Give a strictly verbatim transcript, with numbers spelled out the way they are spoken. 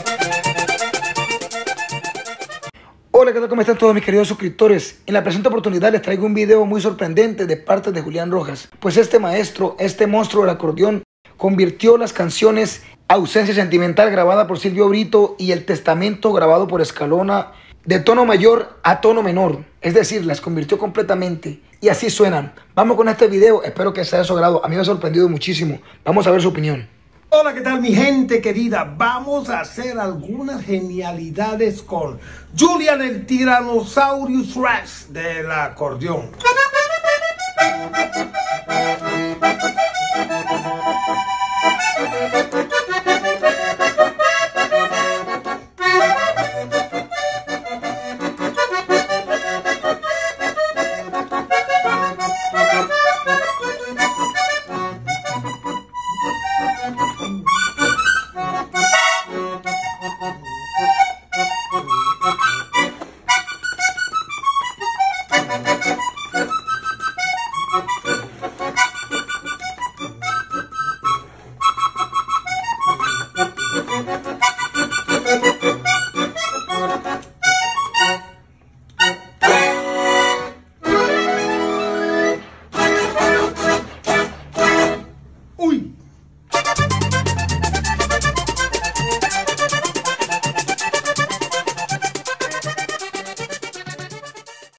Hola, ¿qué tal? ¿Cómo están todos mis queridos suscriptores? En la presente oportunidad les traigo un video muy sorprendente de parte de Julián Rojas. Pues este maestro, este monstruo del acordeón, convirtió las canciones Ausencia Sentimental grabada por Silvio Brito y El Testamento grabado por Escalona de tono mayor a tono menor. Es decir, las convirtió completamente y así suenan. Vamos con este video, espero que sea de su agrado. A mí me ha sorprendido muchísimo. Vamos a ver su opinión. Hola, ¿qué tal mi gente querida? Vamos a hacer algunas genialidades con Julián el Tyrannosaurus Rex del acordeón.